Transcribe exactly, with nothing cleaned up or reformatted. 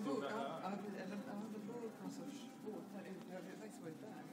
bor, ja, ja, eller, ja, det bor på någon sorts båtar ute. Jag har faktiskt varit där.